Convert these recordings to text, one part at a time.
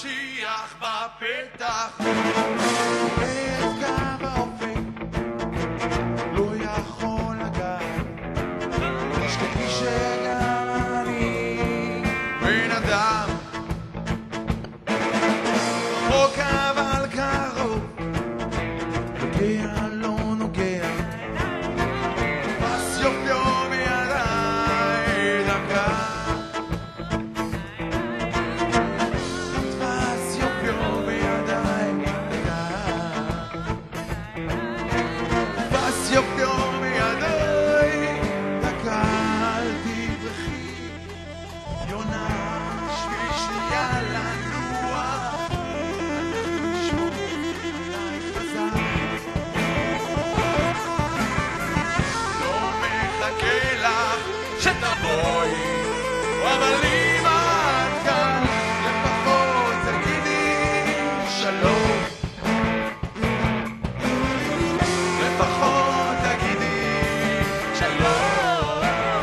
משיח בפתח. את קו האופק לא יכול לגעת, תשכחי שגם אני בן אדם רחוק אבל קרוב, נוגע לא נוגע, פס יופיו בידיי דקה, פס יופיו בידיי דקה, פס יופיו בידיי דקה, אל תברחי יונה, בשביל שנייה לנוח, אנחנו נשמור עלייך חזק. לא מחכה לך שתבואי, אבל אם את כאן לפחות תגידי שלום, לפחות תגידי שלום,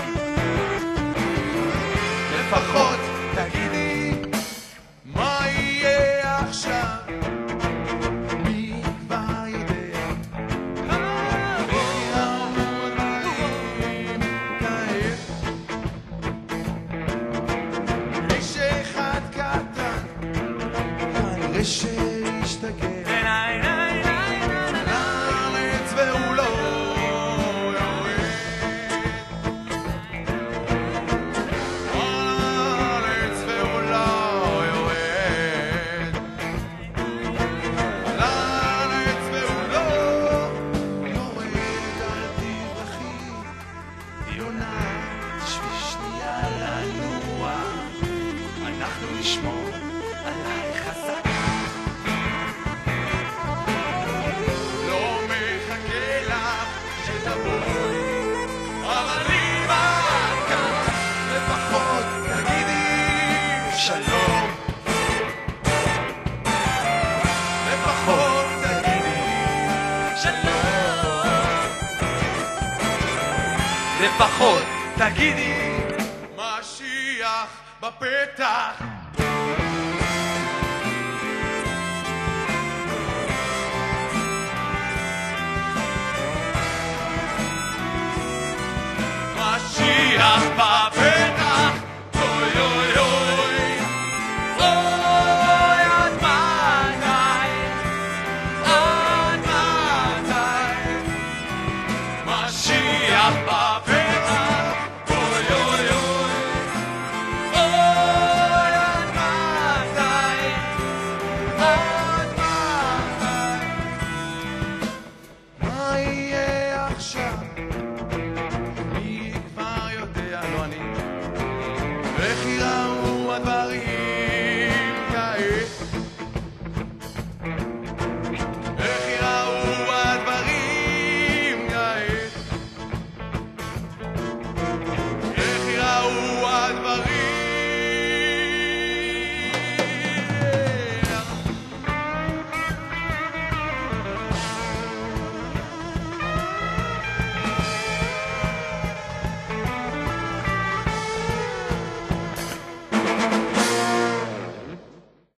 לפחות תגידי מה יהיה עכשיו, מי כבר יודע, איך יראו הדברים כעת, איש אחד קטן כנראה שהשתגע לארץ והוא לא יורד, לארץ והוא לא יורד, לארץ והוא לא יורד. אל תברחי יונה, בשביל שנייה לנוח, אנחנו נשמור עלייך חזק. לא מחכה לך שתבואי, אבל אם את כאן לפחות תגידי שלום, לפחות תגידי שלום, לפחות תגידי משיח בפתח. משיח בפתח, אוי אוי אוי, אוי עד מתי, עד מתי, משיח בפתח, אוי אוי אוי, אוי עד מתי, עד מתי. מה יהיה עכשיו, מי כבר יודע, לא אני, איך יראו הדברים